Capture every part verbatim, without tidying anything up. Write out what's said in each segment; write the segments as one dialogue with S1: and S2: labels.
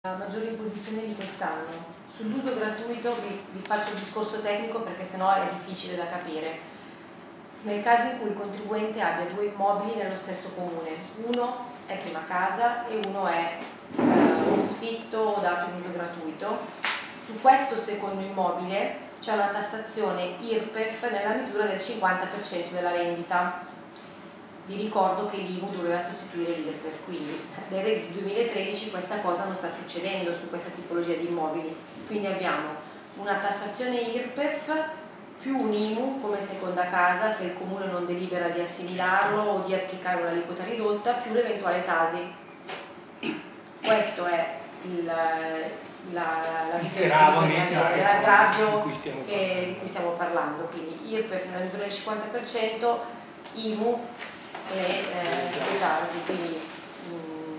S1: La maggiore imposizione di quest'anno. Sull'uso gratuito vi, vi faccio il discorso tecnico perché sennò è difficile da capire. Nel caso in cui il contribuente abbia due immobili nello stesso comune, uno è prima casa e uno è eh, un sfitto o dato in uso gratuito, su questo secondo immobile c'è una tassazione I R P E F nella misura del cinquanta per cento della rendita. Vi ricordo che l'I M U doveva sostituire l'I R P E F, quindi dai redditi duemilatredici questa cosa non sta succedendo su questa tipologia di immobili. Quindi abbiamo una tassazione I R P E F più un I M U come seconda casa se il comune non delibera di assimilarlo o di applicare un'aliquota ridotta, più l'eventuale Tasi. Questo è il, la, la l'aggravio di cui stiamo parlando. Quindi I R P E F nella misura del cinquanta per cento, I M U e eh, Tasi. Quindi mh,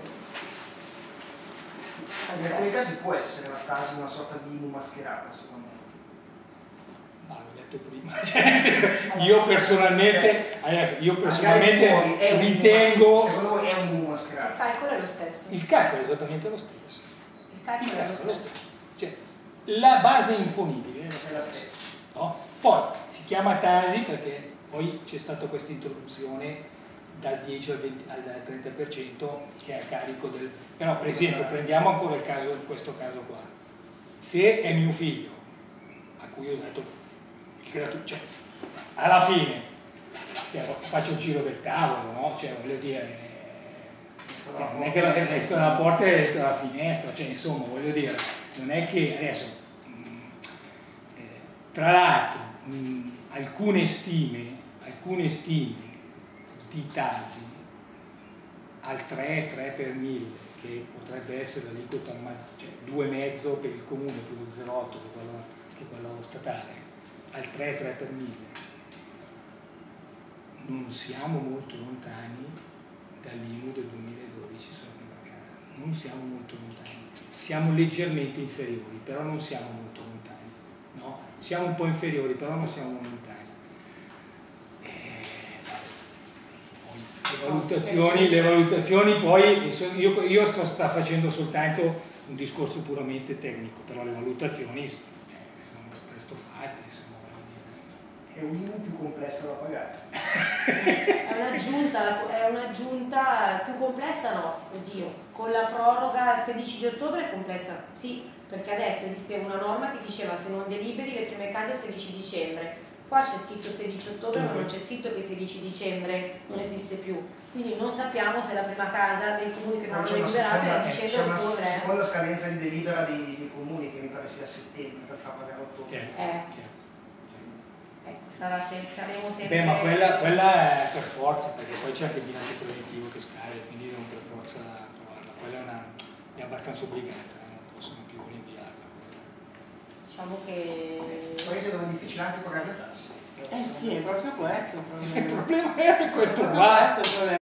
S2: in alcuni casi può essere la Tasi una sorta di I M U mascherata, secondo me.
S3: No, l'ho detto prima. io personalmente, adesso, io personalmente ritengo.
S2: Secondo voi è un I M U mascherato?
S1: Il calcolo è lo stesso.
S3: Il calcolo è esattamente lo stesso.
S1: Il calcolo,
S3: il calcolo
S1: è lo stesso.
S3: Cioè, la base imponibile
S2: è la stessa.
S3: No? Poi si chiama Tasi perché poi c'è stata questa introduzione dal dieci al, venti, al trenta per cento che è a carico del... Però per esempio prendiamo ancora il caso, questo caso qua. Se è mio figlio, a cui ho dato il gratuito, cioè alla fine faccio il giro del tavolo, no? Cioè voglio dire, cioè, non è che escono dalla porta e dentro la finestra, cioè insomma voglio dire, non è che adesso, mh, eh, tra l'altro, alcune stime, alcune stime di Tasi al tre, tre per mille, che potrebbe essere l'aliquota, cioè due virgola cinque per il comune più lo zero virgola otto che è quello, che è quello statale, al tre, tre per mille, non siamo molto lontani dall'I M U del duemiladodici sulla prima casa, non siamo molto lontani, siamo leggermente inferiori, però non siamo molto lontani, no? Siamo un po' inferiori, però non siamo lontani. Le valutazioni, le valutazioni poi, io, io sto sta facendo soltanto un discorso puramente tecnico, però le valutazioni cioè, sono presto fatte. Insomma.
S2: È un I M U più complessa da pagare.
S1: È un'aggiunta, è un'aggiunta più complessa no, oddio, con la proroga il sedici di ottobre è complessa, sì, perché adesso esisteva una norma che diceva se non deliberi le prime case il sedici dicembre. Qua c'è scritto sedici ottobre ma non c'è scritto che sedici dicembre non esiste più, quindi non sappiamo se la prima casa dei comuni che non hanno deliberato è a dicembre o ottobre.
S2: C'è una seconda scadenza di delibera dei, dei comuni che mi pare sia a settembre per far pagare ottobre.
S3: Certo,
S1: eh.
S3: certo, certo.
S1: Ecco, sarà se, saremo sempre...
S3: Beh, ma quella, quella è per forza, perché poi c'è anche il bilancio preventivo che scade, quindi devono per forza provarla. Quella è, una, è abbastanza obbligata, non possono più rinviarla.
S1: Diciamo che...
S2: Il paese dove è difficile anche pagare le tasse.
S4: Eh sì, è proprio questo il problema.
S3: Il problema è questo qua.